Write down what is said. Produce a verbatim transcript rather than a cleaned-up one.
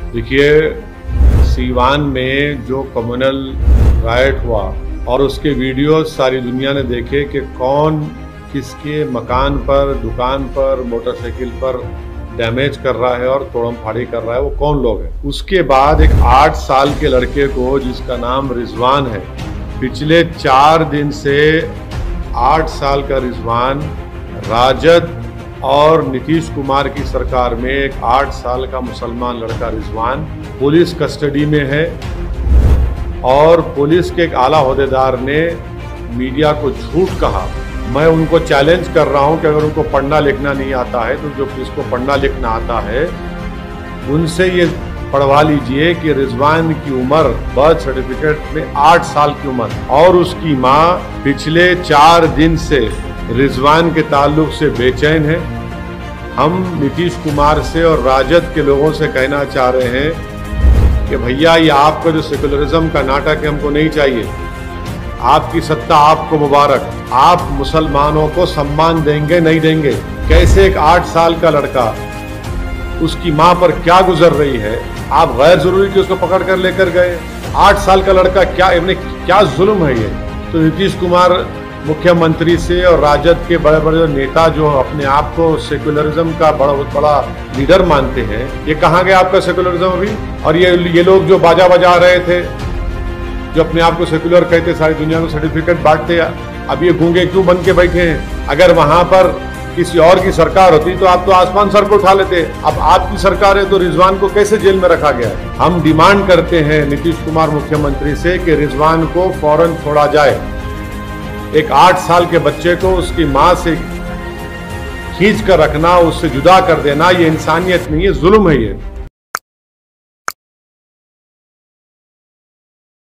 देखिए, सीवान में जो कम्युनल राइट हुआ और उसके वीडियो सारी दुनिया ने देखे कि कौन किसके मकान पर, दुकान पर, मोटरसाइकिल पर डैमेज कर रहा है और तोड़म फाड़ी कर रहा है, वो कौन लोग हैं। उसके बाद एक आठ साल के लड़के को जिसका नाम रिजवान है, पिछले चार दिन से आठ साल का रिजवान राजद और नीतीश कुमार की सरकार में एक आठ साल का मुसलमान लड़का रिजवान पुलिस कस्टडी में है और पुलिस के एक आला ओहदेदार ने मीडिया को झूठ कहा। मैं उनको चैलेंज कर रहा हूं कि अगर उनको पढ़ना लिखना नहीं आता है तो जो जिसको पढ़ना लिखना आता है उनसे ये पढ़वा लीजिए कि रिजवान की उम्र बर्थ सर्टिफिकेट में आठ साल की उम्र और उसकी माँ पिछले चार दिन से रिजवान के ताल्लुक से बेचैन है। हम नीतीश कुमार से और राजद के लोगों से कहना चाह रहे हैं कि भैया, ये आपका जो सेकुलरिज्म का नाटक है हमको नहीं चाहिए। आपकी सत्ता आपको मुबारक। आप मुसलमानों को सम्मान देंगे नहीं देंगे? कैसे एक आठ साल का लड़का, उसकी मां पर क्या गुजर रही है, आप गैर जरूरी कि उसको पकड़ कर लेकर गए? आठ साल का लड़का, क्या इन्हें क्या जुल्म है ये? तो नीतीश कुमार मुख्यमंत्री से और राजद के बड़े बड़े नेता जो अपने आप को सेकुलरिज्म का बड़ा बहुत बड़ा लीडर मानते हैं, ये कहाँ गया आपका सेकुलरिज्म अभी? और ये ये लोग जो बाजा बजा रहे थे, जो अपने आप को सेकुलर कहते, सारी दुनिया को सर्टिफिकेट बांटते, अब ये गूंगे क्यों बन के बैठे हैं? अगर वहां पर किसी और की सरकार होती तो आप तो आसमान सर को उठा लेते। अब आपकी सरकार है तो रिजवान को कैसे जेल में रखा गया है? हम डिमांड करते हैं नीतीश कुमार मुख्यमंत्री से कि रिजवान को फौरन छोड़ा जाए। एक आठ साल के बच्चे को उसकी मां से खींच कर रखना, उससे जुदा कर देना, ये इंसानियत नहीं है, जुल्म है ये।